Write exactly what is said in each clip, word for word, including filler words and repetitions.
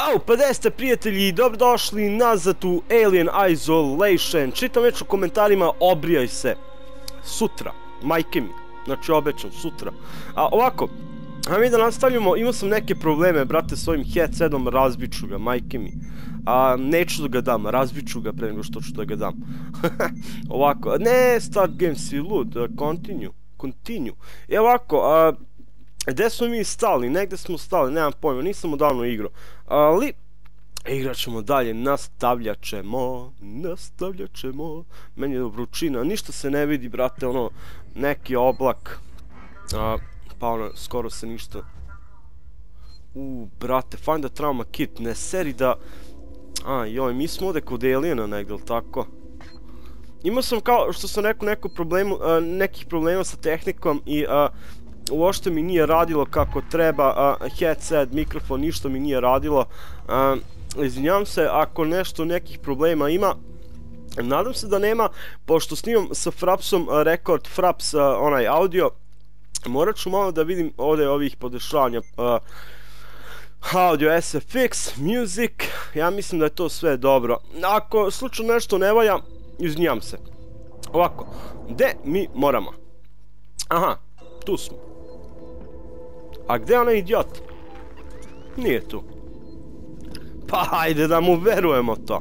Au, pa gde ste prijatelji, dobrodošli nazad u Alien Isolation. Čitam već u komentarima, obrijaj se. Sutra, majke mi, znači obećam, sutra. A ovako, a mi da nastavljamo, imao sam neke probleme, brate, s ovim headsetom, razbiću ga, majke mi. A, neću da ga dam, razbiću ga pre nego što ću da ga dam. Ovako, ne, start game si lud, continue, continue. I ovako, a... gde smo mi stali? Negde smo stali, nemam pojma, nisam odavno igrao. Ali, igrat ćemo dalje, nastavljat ćemo, nastavljat ćemo. Meni je vrućina, ništa se ne vidi, brate, ono, neki oblak. A, pa ono, skoro se ništa... Uuu, brate, find a trauma kit, ne seri da... A, joj, mi smo ovde kod Aliena negde, ili tako? Imao sam, kao što sam rekao, neko problemu, nekih problema sa tehnikom i... uopšte mi nije radilo kako treba, headset, mikrofon, ništa mi nije radilo. Izvinjavam se ako nešto nekih problema ima. Nadam se da nema, pošto snimam sa Frapsom, Record Fraps, onaj audio. Morat ću malo da vidim ovdje ovih podešavanja. Audio, S F X, music, ja mislim da je to sve dobro. Ako slučajno nešto ne valja, izvinjavam se. Ovako, gde mi moramo? Aha, tu smo. A gde je onaj idiot? Nije tu. Pa hajde da mu verujemo to.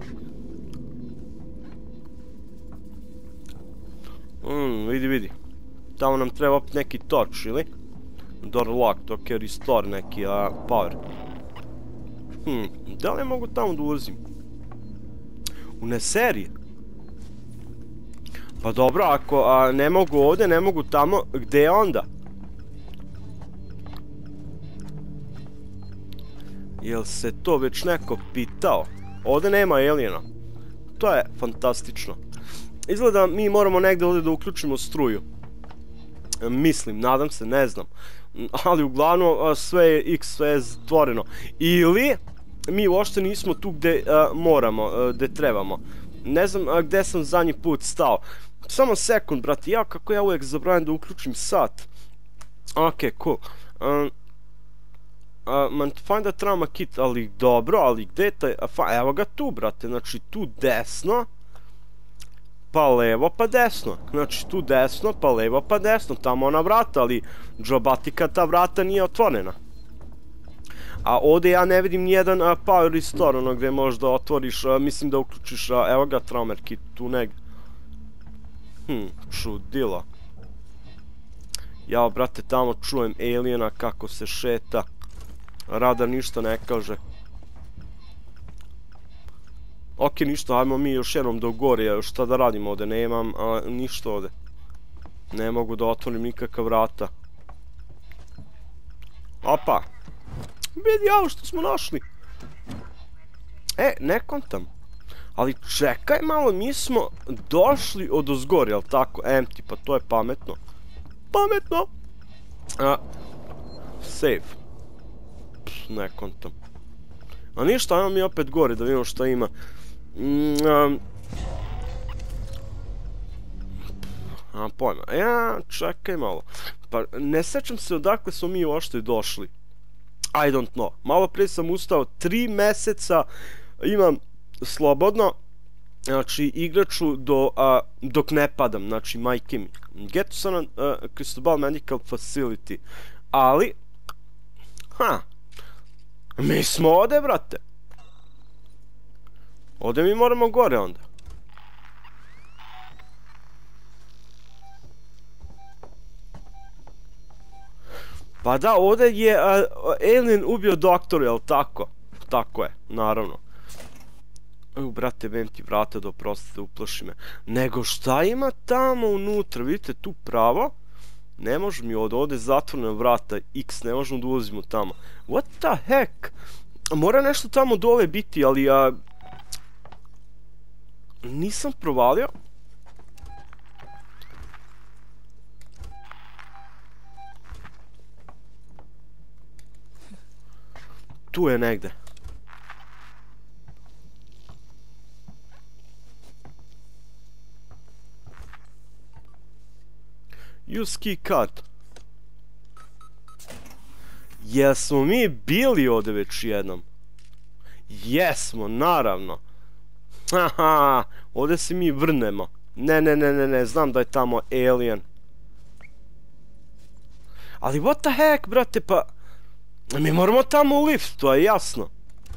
Hmm, vidi, vidi. Tamo nam treba opet neki torch, ili? Door locked, ok, restore neki power. Hmm, da li mogu tamo da ulazim? U ne serije? Pa dobro, ako ne mogu ovde, ne mogu tamo, gde je onda? Jel se to već neko pitao? Ovde nema aliena. To je fantastično. Izgleda mi moramo negde ovde da uključimo struju. Mislim, nadam se, ne znam. Ali uglavnom sve je X, sve je zatvoreno. Ili mi uopšte nismo tu gde moramo, gde trebamo. Ne znam gde sam zadnji put stao. Samo sekund, brati, ja kako ja uvijek zaboravim da uključim sat. Ok, cool. Find a trauma kit, ali dobro, ali gde je taj... Evo ga tu, brate, znači tu desno, pa levo, pa desno. Znači tu desno, pa levo, pa desno, tamo ona vrata, ali džobatika ta vrata nije otvorena. A ovde ja ne vidim nijedan power restore, ono gde možda otvoriš, mislim da uključiš, evo ga trauma kit, tu negdje. Hm, čudilo. Jao, brate, tamo čujem aliena kako se šeta. Radar ništa ne kaže. Ok, ništa, ajmo mi još jednom do gore, šta da radim ovde, nemam ništa ovde. Ne mogu da otvorim nikakav vrata. Opa! Vidi ovo što smo našli. E, ne kontam. Ali čekaj malo, mi smo došli od ozgor, jel tako? Empty, pa to je pametno. Pametno! Save. Ne kontam. A ništa, ajmo mi opet gore da vidimo šta ima. Nemam pojma. Ja, čekaj malo. Pa ne sećam se odakle smo mi uopšte došli. I don't know. Malo prije sam ustao, tri meseca imam slobodno. Znači, igraću dok ne padam. Znači, majke mi. Get to San Cristobal Medical Facility. Ali... Ha... Mi smo ovde, brate. Ovde mi moramo gore onda. Pa da, ovde je alien ubio doktora, jel tako? Tako je, naravno. Evo, brate, vem ti vrata da oprostite, uplaši me. Nego šta ima tamo unutra? Vidite, tu pravo. Ne može mi ovde, ovde je zatvorena vrata X, ne možemo da ulazimo tamo. What the heck? Mora nešto tamo dole biti, ali ja... Nisam provalio. Tu je negde. Use key card. Jesmo mi bili ovde već jednom? Jesmo, naravno. Haha, ovdje se mi vrnemo. Ne, ne, ne, ne, ne, znam da je tamo alien. Ali what the heck, brate, pa... Mi moramo tamo u lift, to je jasno.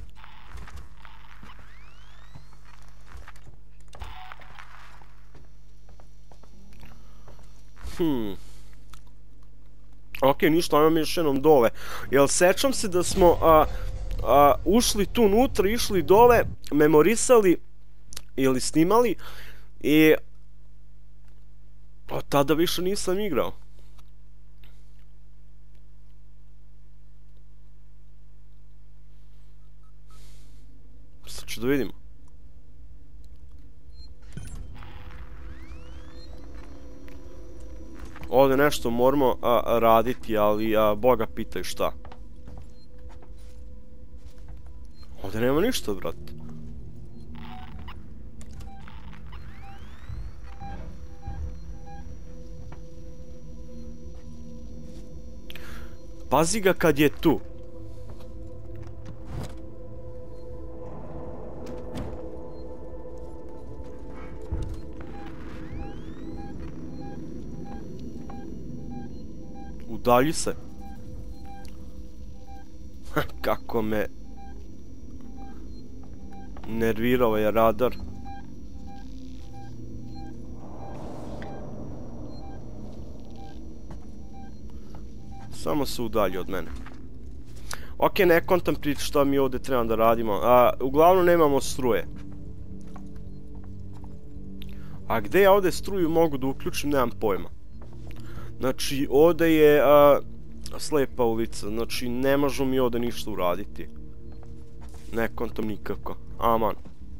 Hmm... Ok, ništa, ajmo još jednom dole. Jel, sećam se da smo a, a, ušli tu unutra, išli dole, memorisali ili snimali i od tada više nisam igrao. Sad ću da vidimo. Ovdje nešto moramo a, raditi, ali a, Boga pitaj šta. Ovdje nema ništa, brate. Pazi ga kad je tu. Udalji se. Kako me nervirao je radar. Samo se udalji od mene. Ok, ne kontam priču šta mi ovdje trebam da radimo. A, uglavnom nemamo struje. A gdje ja ovdje struju mogu da uključim, nemam pojma. Znači, ovdje je a, slepa ulica, znači ne možemo mi ovdje ništa uraditi. Ne kontam nikako, aman.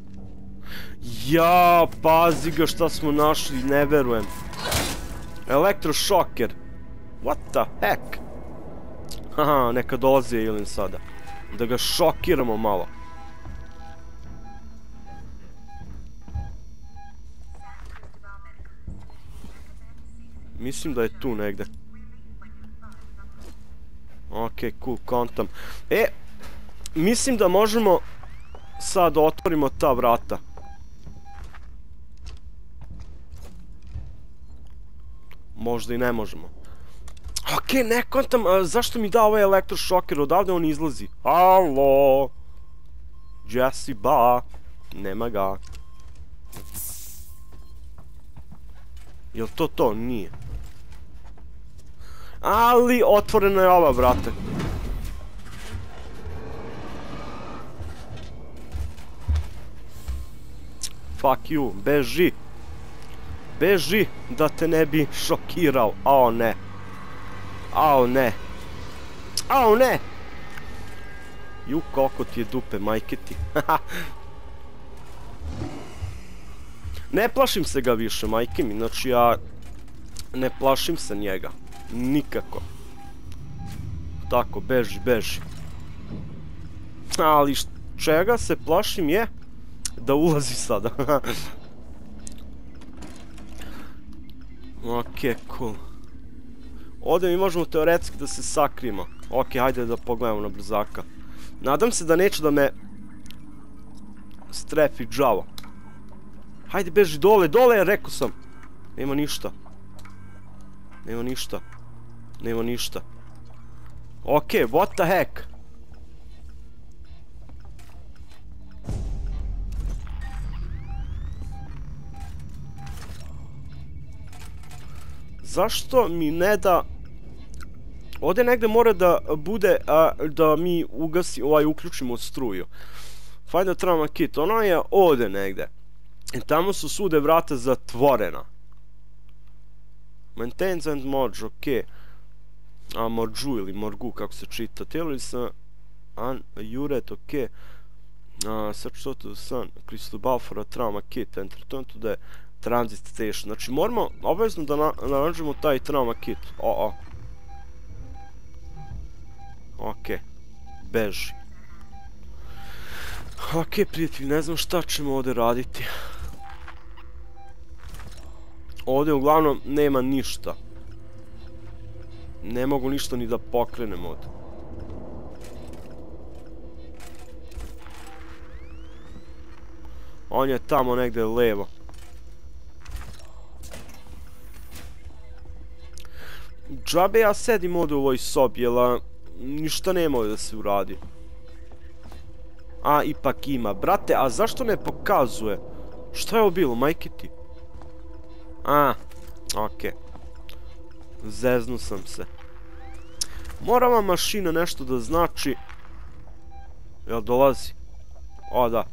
Ja, pazi ga šta smo našli, ne verujem. Elektrošoker. What the heck? Haha, neka dolazi alien sada. Da ga šokiramo malo. Mislim da je tu negde. Ok, cool, kontam. E, mislim da možemo sad da otvorimo ta vrata. Možda i ne možemo. Ok, ne kontam, zašto mi da ovaj elektrošoker, odavde on izlazi. Halo? Jesse ba, nema ga. Jel to to? Nije. Ali otvorena je ova vrata. Fuck you, beži. Beži da te ne bi šokirao. Ao ne. Ao ne. Ao ne. Ju, koliko ti je dupe, majke ti. Ne plašim se ga više, majke mi. Znači ja ne plašim se njega. Nikako. Tako, beži, beži. Ali čega se plašim je da ulazi sada. Ok, cool. Ovdje mi možemo teoretski da se sakrijemo. Ok, hajde da pogledamo na brzaka. Nadam se da neće da me strefi džavo. Hajde, beži dole, dole, rekao sam. Nema ništa. Nema ništa. Nema ništa. Ok, what the heck? Zašto mi ne da... Ovdje negde mora da bude a, da mi ugasi, ovaj, uključimo struju. Find a trauma kit, ona je ovdje negde. I tamo su svude vrata zatvorena. Maintains and mods, ok. A morđu ili morgu, kako se čita. Tijeli sam... An... Juret, ok. Uh, search to the sun. Crystal ball for a trauma kit. And return to the transit station. Znači moramo obavezno da na, nađemo taj trauma kit. O, o. Ok. Beži. Ok, prijatelji, ne znam šta ćemo ovdje raditi. Ovdje uglavnom nema ništa. Ne mogu ništa ni da pokrenem ovdje. On je tamo negde levo. Džabe ja sedim ovdje u ovoj sobi, jel ništa nema ovdje da se uradi. A, ipak ima. Brate, a zašto ne pokazuje? Šta je ovo bilo, majke ti? A, okej. Zeznu sam se. Mora ova mašina nešto da znači. Jel dolazi? O, da.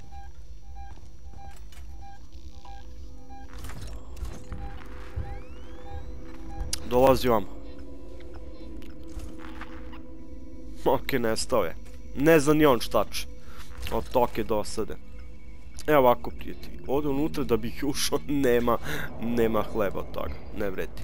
Dolazi vam. Okej, nestao je. Ne zna ni on šta će. Od toke dosade. Evo ovako, prijatelji. Ovdje unutra da bih ušao, nema, nema hleba od toga. Ne vredi.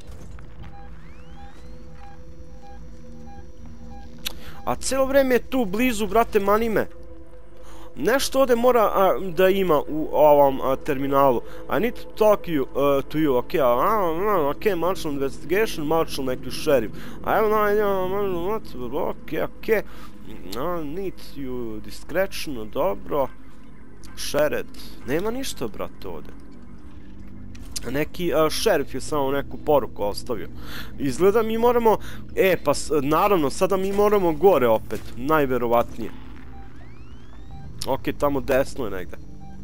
A cijelo vreme je tu blizu, brate, mani me. Nešto ovdje mora a, da ima u ovom a, terminalu. I need to talk you, uh, to you, ok, uh, ok, martial investigation, martial neki sheriff. I have no idea, what, ok, ok. I need you discretion, dobro. Sheriff, nema ništa, brate, ovdje. Neki uh, šerif je samo neku poruku ostavio. Izgleda mi moramo... E, pa naravno, sada mi moramo gore opet. Najverovatnije. Ok, tamo desno je negde.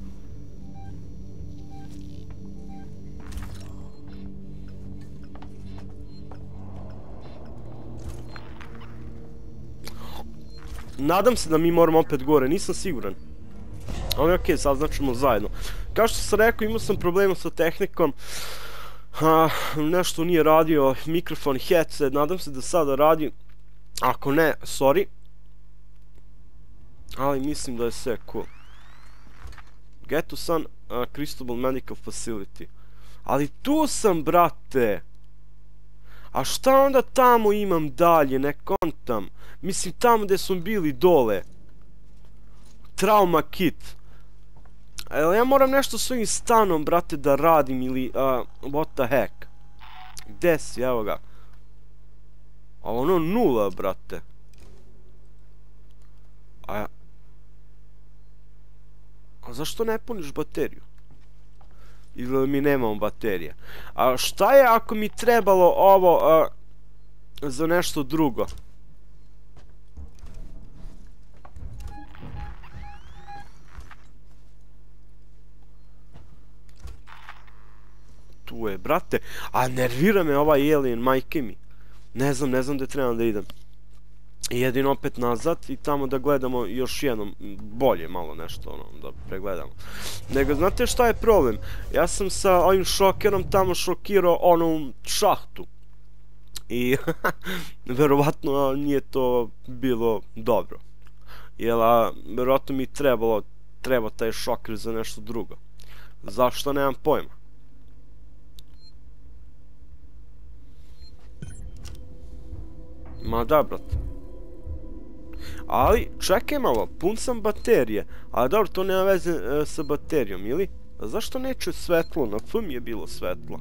Nadam se da mi moramo opet gore, nisam siguran. Ali okej, saznačimo zajedno. Kao što sam rekao, imao sam problema sa tehnikom. A, nešto nije radio, mikrofon, headset, nadam se da sada radi. Ako ne, sorry. Ali mislim da je sve cool. Get to Sun, uh, Cristobal Medical Facility. Ali tu sam, brate. A šta onda tamo imam dalje, ne kontam. Mislim tamo gdje smo bili dole. Trauma kit. Ja moram nešto s ovim stanom, brate, da radim ili... Uh, what the heck? Gde si, evo ga. A ono nula, brate. A... A zašto ne puniš bateriju? Ili mi nemamo baterije. A šta je ako mi trebalo ovo... Uh, za nešto drugo? Tu je, brate. A nervira me ovaj alien, majke mi. Ne znam, ne znam gde trebam da idem. Jedino opet nazad i tamo da gledamo još jednom, bolje malo nešto, ono, da pregledamo. Nego, znate šta je problem? Ja sam sa ovim šokerom tamo šokirao onom šahtu. I, verovatno nije to bilo dobro. Jer, a, verovatno mi trebalo, treba taj šoker za nešto drugo. Zašto, nemam pojma. Ma da, brate. Ali, čekaj malo, pun sam baterije. Ali dobro, to nema veze e, sa baterijom, ili? A zašto neće svetlo? Na F mi je bilo svetlo.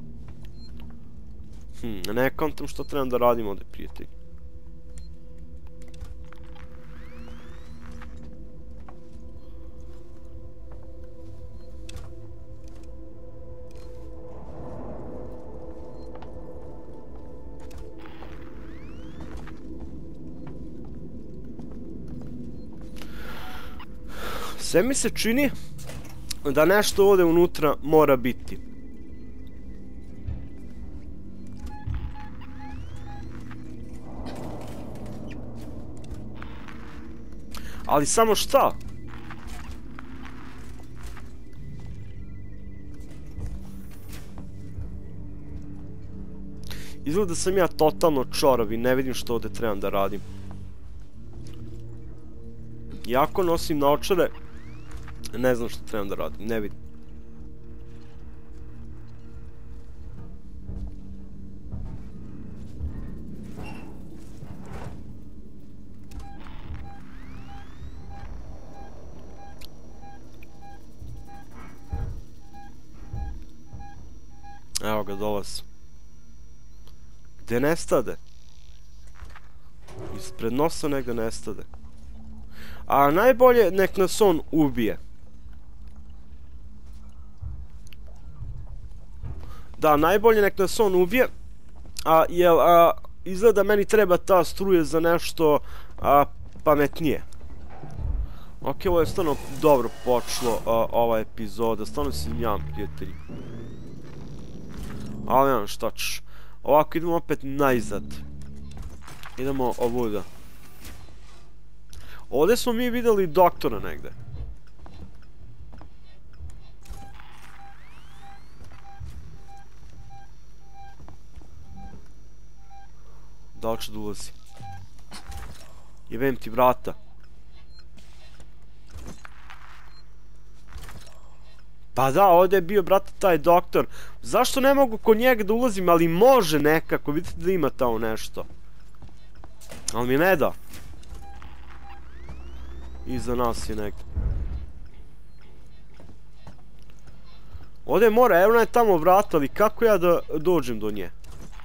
Hm, ne kontam što trebam da radim ovdje, prijatelji. Sve mi se čini da nešto ovdje unutra mora biti. Ali samo šta? Izgleda da sam ja totalno čorav i ne vidim što ovdje trebam da radim. Iako nosim naočare, ne znam što trebam da radim, ne vidim. Evo ga, dolazi. Gde nestade? Ispred nosa negde nestade. A najbolje nek nas on ubije. Da, najbolje nek nas on ubije. A, jel, a, izgleda meni treba ta struje za nešto a, pametnije. Ok, ovo je stvarno dobro počelo, a, ova epizoda. Stvarno se izvinjavam, prijatelji. Ali nemam šta ćeš. Ovako, idemo opet najzad. Idemo ovuda. Ovdje smo mi vidjeli doktora negde. Da li će da ulazi? Jebem ti vrata. Pa da, ovdje je bio, brate, taj doktor. Zašto ne mogu kod njega da ulazim, ali može nekako, vidite da ima tamo nešto. Ali mi ne da. Iza nas je negdje. Ovdje mora, evo je tamo vrata, ali kako ja da dođem do nje?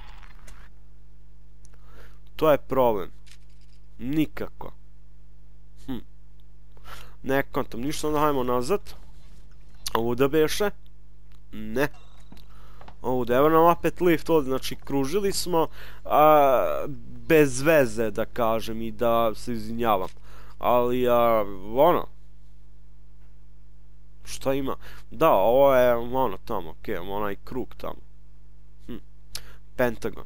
To je problem. Nikako. Hm. Ne kontam, ništa, onda hajmo nazad. Ovuda beše? Ne. Ovuda, evo nam opet lift ovdje, znači kružili smo a, bez veze, da kažem, i da se izvinjavam. Ali, a, ono... Šta ima? Da, ovo je ono tamo, okej, okay, onaj krug tamo. Hm. Pentagon.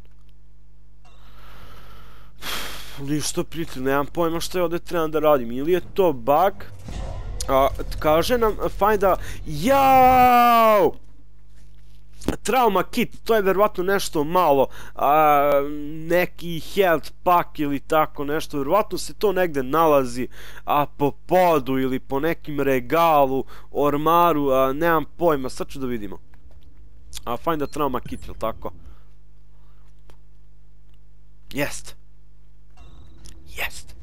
Ništa, prijatelj, nemam pojma što je ovdje trebam da radim. Ili je to bug? A, kaže nam, find a... Jaaaaaaau! Trauma kit, to je verovatno nešto malo. A, neki health pack ili tako nešto. Verovatno se to negde nalazi a, po podu ili po nekim regalu, ormaru, a, nemam pojma, sad ću da vidimo. A, find a trauma kit, ili tako? Jest. Jest.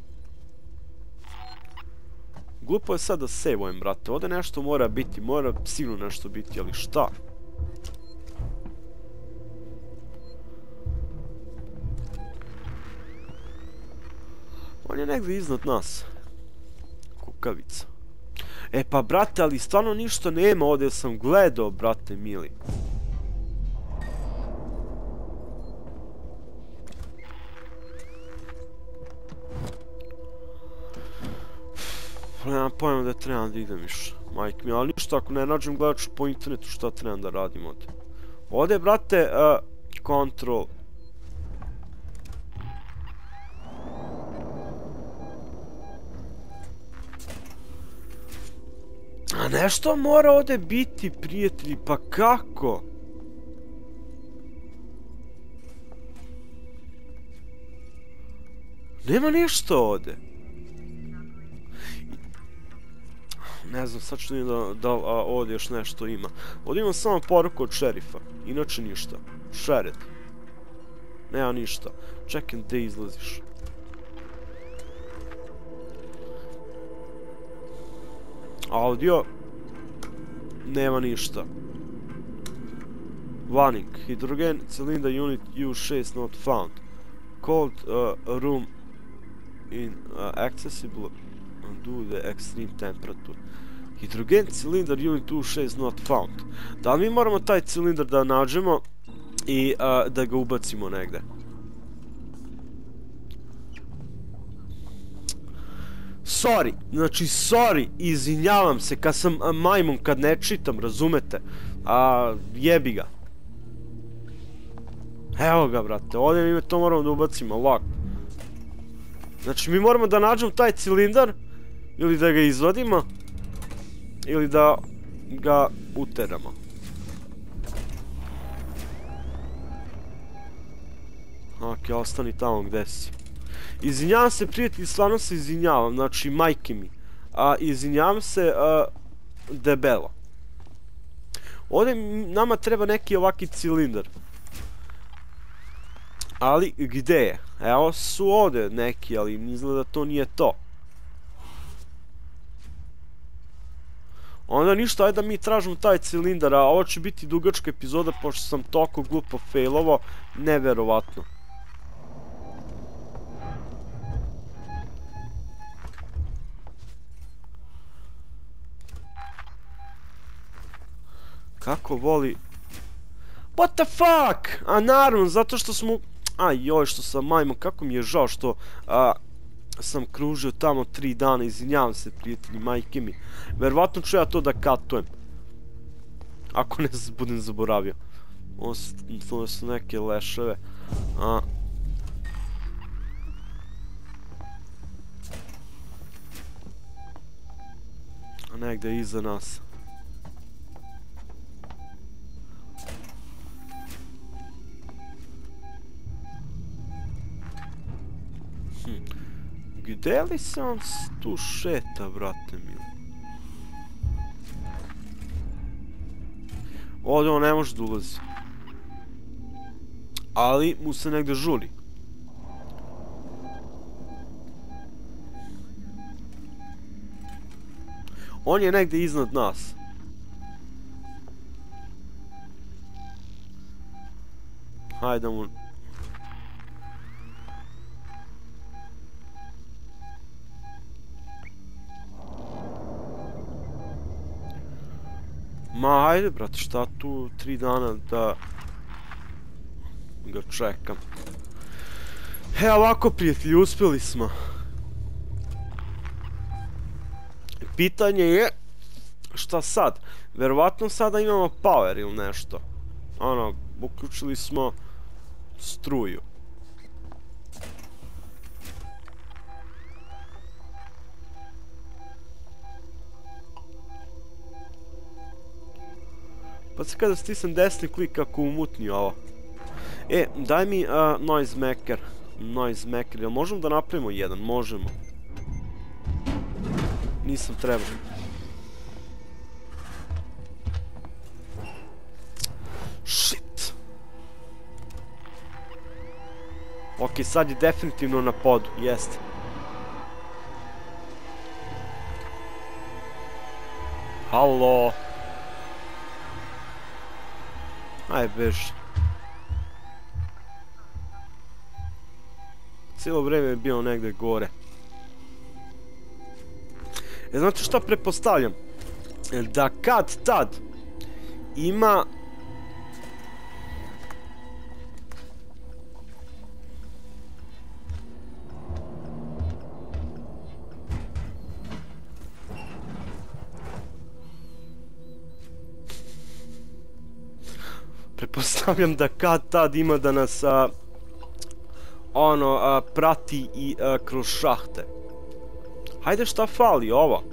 Glupo je sad da save-ujem, brate. Ovdje nešto mora biti, mora sigurno nešto biti, ali šta? On je negdje iznad nas. Kukavica. E pa, brate, ali stvarno ništa nema ovdje, sam gledao, brate, mili. Nemam pojma da trebam da idem više, majke mi, ali ništa, ako ne nađem gledat ću po internetu šta trebam da radim ovdje. Ovdje, brate, uh, control. A nešto mora ovdje biti, prijatelji, pa kako? Nema ništa ovdje. Ne znam, sad ću da, da a, ovdje još nešto ima. Ovdje imam samo poruku od šerifa. Inače ništa. Šered. Nema ništa. Čekaj, gdje izlaziš? Audio. Nema ništa. Warning. Hydrogen cylinder unit U šest not found. Cold uh, room in uh, accessible due to extreme temperature. Hydrogen cylinder unit U šest not found. Da li mi moramo taj cilindar da nađemo i uh, da ga ubacimo negde? Sorry, znači sorry, izvinjavam se kad sam majmun, kad ne čitam, razumete? A jebi ga. Evo ga, brate, ovdje mi to moramo da ubacimo, lak. Znači mi moramo da nađemo taj cilindar, ili da ga izvadimo, ili da ga uteramo. Ok, ostani tamo gde si. Izvinjavam se, prijatelji, stvarno se izvinjavam, znači majke mi. A izvinjavam se a, debelo. Ovdje nama treba neki ovaki cilindar. Ali gde je? Evo su ovdje neki, ali izgleda da to nije to. Onda ništa, ajde da mi tražimo taj cilindar, a ovo će biti dugačka epizoda pošto sam toliko glupo failovo, neverovatno. Kako voli... What the fuck? A naravno, zato što smo... A joj, što sam majmo, kako mi je žao što... A, sam kružio tamo tri dana, izvinjavam se prijatelji, majke mi. Verovatno ću ja to da katujem. Ako ne budem zaboravio. Ovo su neke leševe. A... A negde iza nas. Hm. Gde li se on tu šeta, brate mili? Ovdje on ne može da ulazi. Ali mu se negde žuri. On je negde iznad nas. Hajde mu... Ma, hajde, brate, šta tu tri dana da ga čekam. E, ovako, prijatelji, uspjeli smo. Pitanje je, šta sad? Verovatno sada imamo power ili nešto. Ono, uključili smo struju. Pa se kada stisnem desni klik kako umutni ovo. E, daj mi uh, noise maker. Noise maker, jel možemo da napravimo jedan? Možemo. Nisam trebao. Shit. Ok, sad je definitivno na podu, jeste. Halo. Aj, beži. Cijelo vreme je bio negde gore. E, znate šta pretpostavljam? Da kad tad ima... Pretpostavljam da kad tad ima da nas a, ono a, prati i a, kroz šahte. Hajde, šta fali ovo?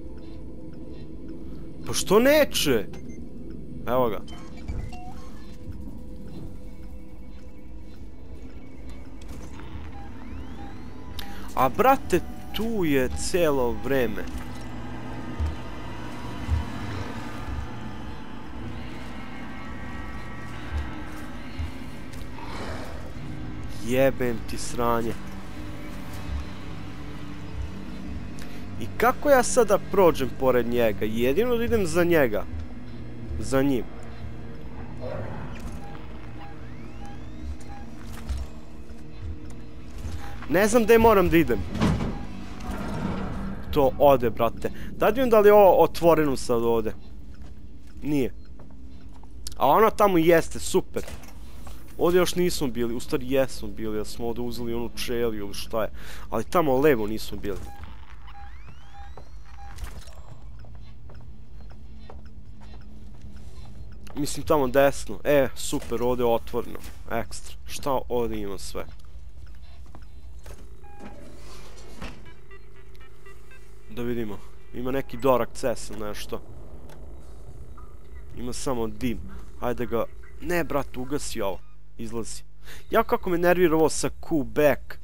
Pa što neće? Evo ga. A brate, tu je cijelo vreme. Jebem ti sranje. I kako ja sada prođem pored njega? Jedino da idem za njega. Za njim. Ne znam gde moram da idem. To ode, brate. Da vidim da li je ovo otvoreno sad ovde. Nije. A ono tamo jeste, super. Ovdje još nismo bili, u stvari jesmo bili, da smo ovdje uzeli onu čeliju ili šta je. Ali tamo levo nismo bili. Mislim tamo desno. E, super, ovdje je otvoreno. Ekstra. Šta ovdje ima sve? Da vidimo. Ima neki door access ili nešto. Ima samo dim. Hajde ga... Ne, brat, ugasi ovo. Izlazi. Ja kako me nervira ovo sa Q back.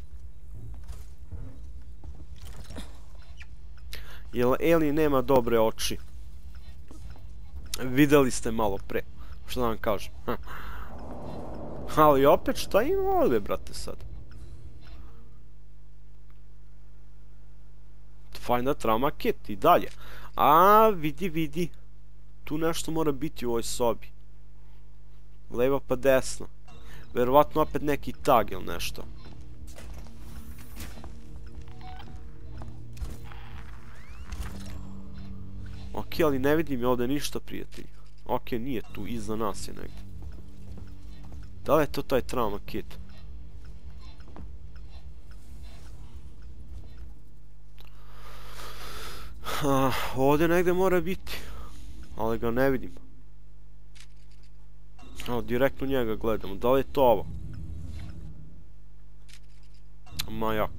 Jel Alien nema dobre oči? Videli ste malo pre. Što da vam kažem? Ali opet šta ima ovdje, brate, sad? Find a trauma kit i dalje. A, vidi, vidi. Tu nešto mora biti u ovoj sobi. Levo pa desno. Verovatno opet neki tag ili nešto. Ok, ali ne vidim ovdje ništa, prijatelji. Ok, nije tu, iza nas je negdje. Da li je to taj trauma kit? Uh, ovdje negdje mora biti, ali ga ne vidim. Evo, direktno njega gledamo. Da li je to ovo? Majak.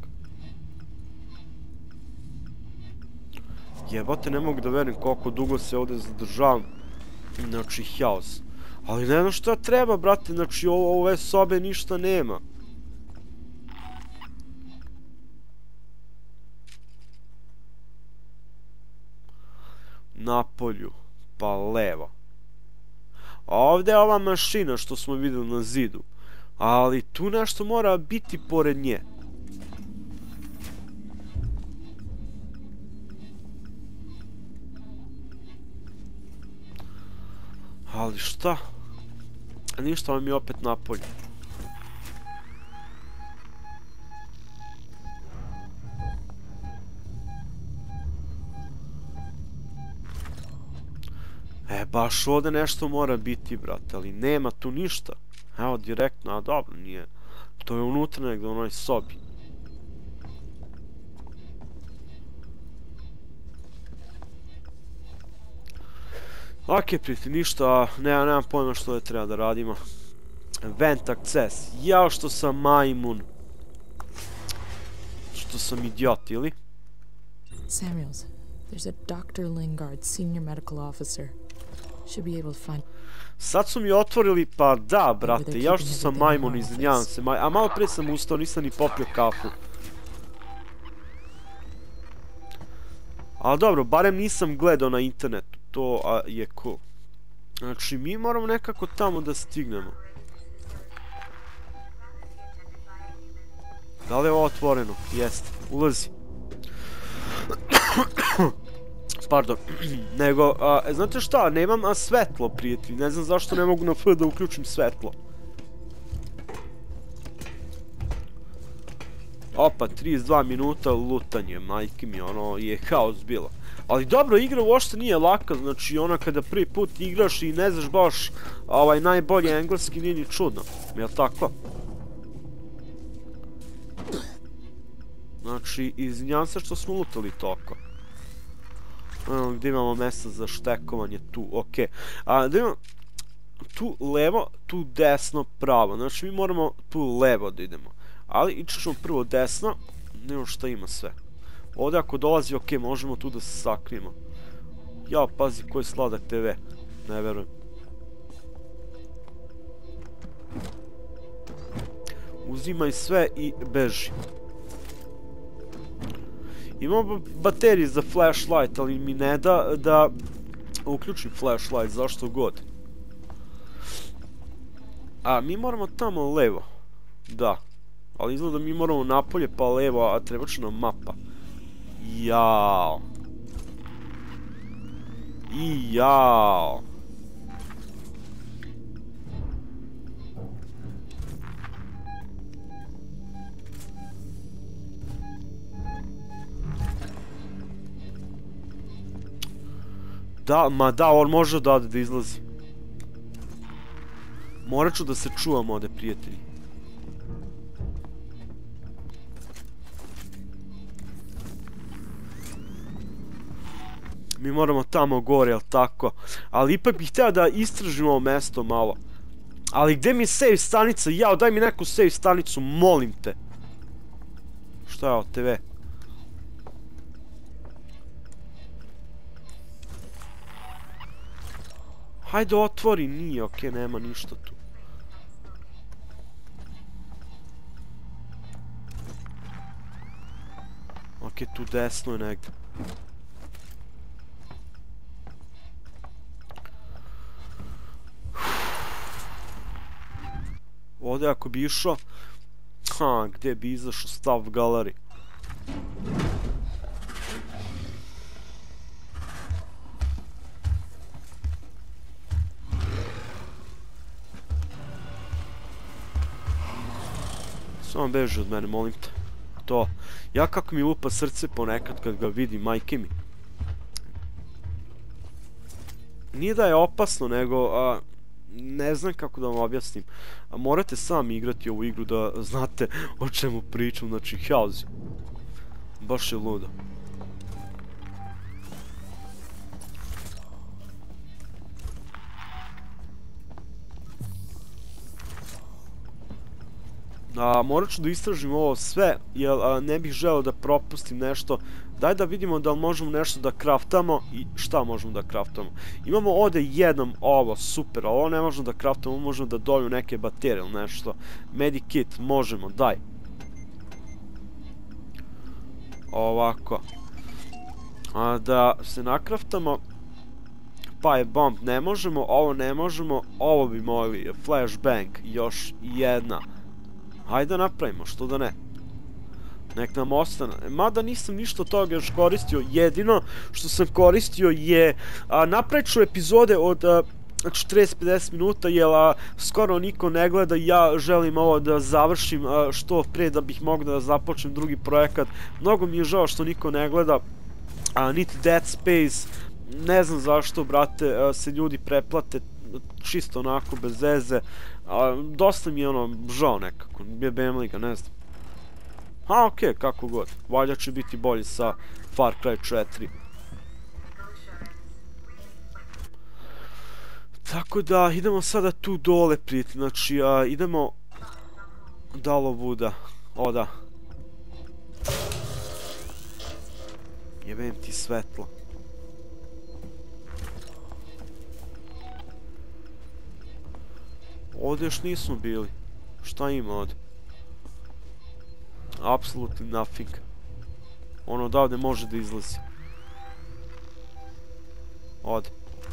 Jebate, ne mogu da verim koliko dugo se ovdje zadržavam. Znači, haos. Ali ne znam šta treba, brate, znači ove sobe ništa nema. Napolju, pa levo. A ovdje je ova mašina što smo vidjeli na zidu. Ali tu nešto mora biti pored nje. Ali šta? Ništa, vam je opet napolju. E, baš ovdje nešto mora biti, brate, ali nema tu ništa. Evo, direktno, a dobro, nije. To je unutra negdje u onoj sobi. Ok, prijatelj, ništa, nema, nemam pojma što je treba da radimo. Vent access, jao što sam majmun. Što sam idiot, ili? Samuels, there's a doctor Lingard, senior medical officer. Should be able to find... Sad su mi otvorili, pa da, brate, jao što sam majmun, izvinjavam se, maj... a malo prije sam ustao, nisam ni popio kafu. Ali dobro, barem nisam gledao na internetu, to a, je cool. Znači, mi moramo nekako tamo da stignemo. Da li je ovo otvoreno? Jeste, ulazi. Pardon, nego, a, znate šta, nemam a, svetlo, prijatelji, ne znam zašto ne mogu na F da uključim svetlo. Opa, trideset dva minuta lutanje, majke mi, ono je haos bilo. Ali dobro, igra uopšte nije laka, znači ona kada prvi put igraš i ne znaš baš ovaj najbolji engleski, nije ni čudno, jel tako? Znači, izvinjam se što smo lutali toliko. Evo, gdje imamo mjesta za štekovanje, tu, okej. A, da imamo tu levo, tu desno, pravo, znači mi moramo tu levo da idemo. Ali ići ćemo prvo desno, nema šta ima sve. Ovdje ako dolazi, ok, možemo tu da se sakrijemo. Jao, pazi, koji sladak te ve, ne verujem. Uzimaj sve i beži. Imamo baterije za flashlight, ali mi ne da da uključim flashlight, zašto god. A, mi moramo tamo levo. Da. Ali izgleda mi moramo napolje pa levo, a treba će nam mapa. Jao. I jao. Da, ma da, on može odavde da izlazi. Morat ću da se čuvam ovde, prijatelji. Mi moramo tamo gore, jel tako? Ali ipak bih htio da istražimo ovo mesto malo. Ali gdje mi je save stanica? Jao, daj mi neku save stanicu, molim te. Šta je ovo, te ve? Hajde otvori, nije, okej, nema ništa tu. Okej, tu desno je negdje. Ovdje ako bi išao... Ha, gdje bi izašao stav galeri? Samo beži od mene, molim te. To. Ja kako mi lupa srce ponekad kad ga vidim, majke mi. Nije da je opasno, nego... A, ne znam kako da vam objasnim. A morate sami igrati ovu igru da znate o čemu pričam, znači House. Baš je ludo. A, morat ću da istražim ovo sve, jer a, ne bih želeo da propustim nešto. Daj da vidimo da li možemo nešto da craftamo i šta možemo da craftamo. Imamo ovdje jednom ovo, super, ali ovo ne možemo da craftamo, možemo da dobiju neke baterije ili nešto. Medikit, možemo, daj. Ovako. A, da se nakraftamo. Pa je bomb, ne možemo, ovo ne možemo, ovo bi mogli, flashbang, još jedna. Hajde da napravimo, što da ne. Nek nam ostane. Mada nisam ništa od toga još koristio. Jedino što sam koristio je... A, napravit ću epizode od a, četrdeset do pedeset minuta, jer a, skoro niko ne gleda. Ja želim ovo da završim a, što pre da bih mogao da započnem drugi projekat. Mnogo mi je žao što niko ne gleda. A, niti Dead Space. Ne znam zašto, brate, a, se ljudi preplate. Čisto onako, bez veze. A, dosta mi je ono, žao nekako. Jebem li ga, ne znam. A, okej, kako god. Valjda će biti bolji sa Far Cry četiri. Tako da, idemo sada tu dole priti. Znači, a, idemo... Dalo Vuda. O, da. Jebem ti svetlo. Ovdje još nismo bili. Šta ima ovdje? Absolutely nothing. Ono odavde može da izlazi. Ode.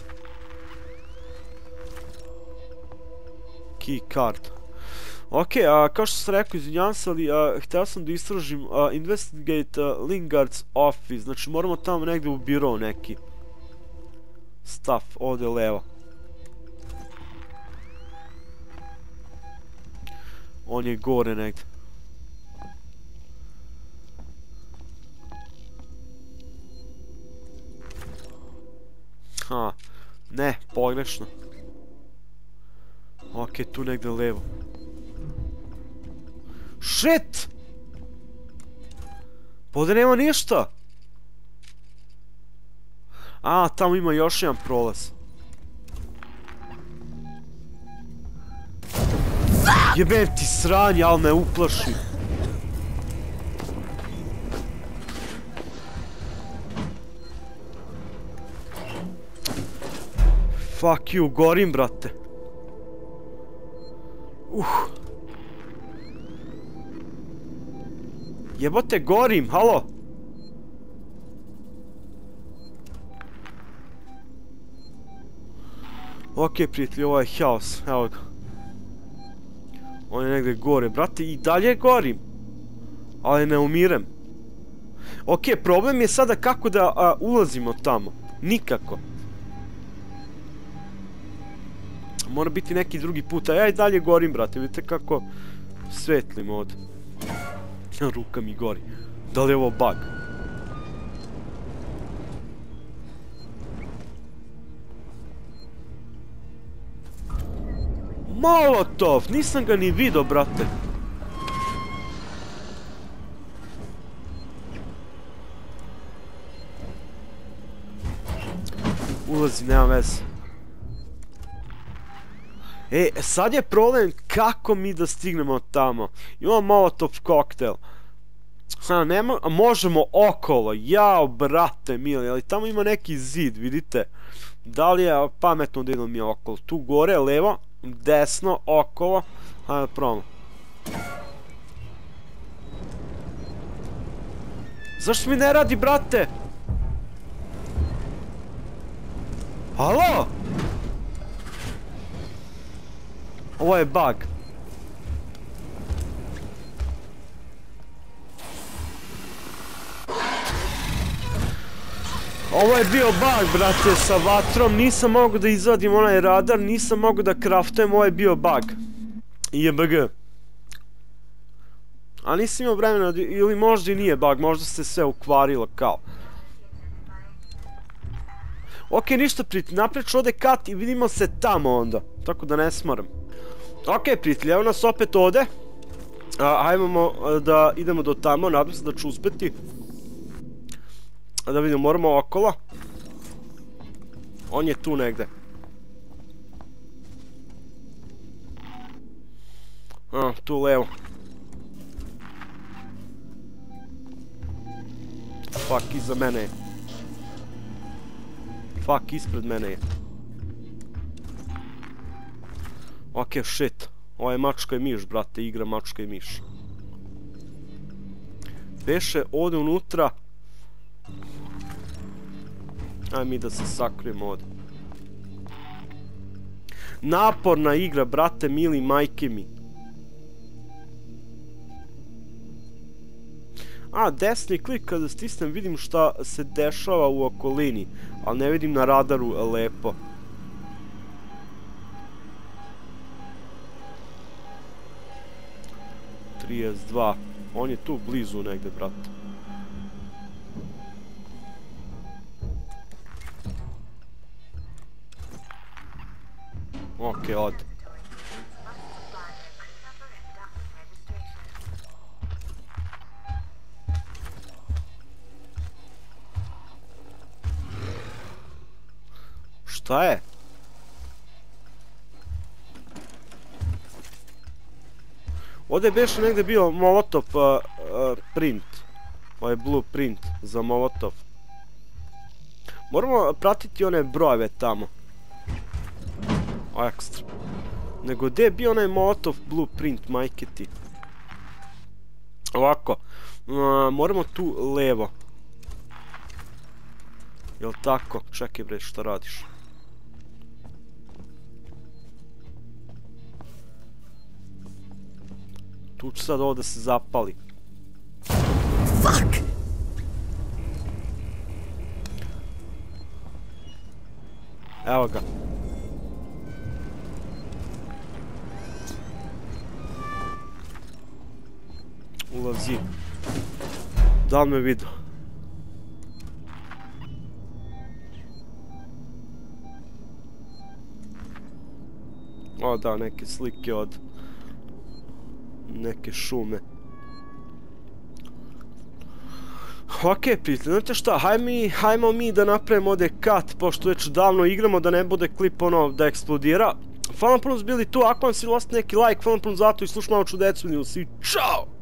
Key card. Ok, a, kao što sam rekao, izvinjavam se, ali a, htio sam da istražim a, Investigate a, Lingard's office. Znači moramo tamo negdje u biro neki stuff, ovdje levo. On je gore negdje. Ha, ne, pogrešno. Ok, tu negdje levo. Shit! Pa ovdje nema ništa. A, tamo ima još jedan prolaz. Jebem ti sranje, ali me uplaši. Fuck you, gorim, brate. Uh. Jebote, gorim, halo. Ok, prijatelji, ovo je House, evo ga. On je negdje gore, brate, i dalje gorim. Ali ne umirem. Ok, problem je sada kako da a, ulazimo tamo. Nikako. Mora biti neki drugi put, a ja i dalje gorim, brate, vidite kako svetlim ovdje. Ruka mi gori. Da li je ovo bug? Molotov! Nisam ga ni vidio, brate. Ulazi, nema veze. E, sad je problem kako mi da stignemo tamo. Imamo molotov koktel. Ha, nema, možemo okolo. Jao, brate mili, ali tamo ima neki zid, vidite. Da li je pametno da idemo mi okolo? Tu gore, levo, desno, okolo. Hajde, probamo. Zašto mi ne radi, brate? Halo? Ovo je bug. Ovo je bio bug, brate, sa vatrom. Nisam mogu da izvadim onaj radar, nisam mogu da craftujem, ovo je bio bug. I B G. A nisam imao vremena, ili možda i nije bug, možda se sve ukvarilo kao. Ok, ništa prijatelji, naprijed ću ovdje kat i vidimo se tamo onda. Tako da ne smaram. Ok prijatelji, evo nas opet ovdje. Hajmo da idemo do tamo, nadam se da ću uspjeti. Da vidimo, moramo okolo. On je tu negde. A, tu levo. Fuck, iza mene je. Fuck, ispred mene je. Ok, shit. Ovo je mačka i miš, brate, igra mačka i miš. Beše ovdje unutra. Aj mi da se sakrijemo ovdje. Naporna igra, brate, mili, majke mi. A, desni klik kada stisnem vidim šta se dešava u okolini. Ali ne vidim na radaru lepo. trideset dva. On je tu blizu negde, brate. Ok, ode. Šta je? Ovdje je beše negdje bio Molotov print. Ovo je blueprint za Molotov. Moramo pratiti one brojeve tamo. O, ekstra. Nego gdje je bio onaj Molotov blueprint, majke ti? Ovako. Moramo tu levo. Jel tako? Čekaj bre, šta radiš? Tu će sad ovo da se zapali. Fuck! Evo ga. Ulazi. Da li me vidio? O da, neke slike od neke šume. Ok, prijatelji, znate šta, hajmo mi da napravimo ovdje cut, pošto već davno igramo, da ne bude klip ono da eksplodira. Hvala vam puno za bili tu, ako vam si lost neki like, hvala vam puno za to i slušamo malo čudecu, vidimo se i čao!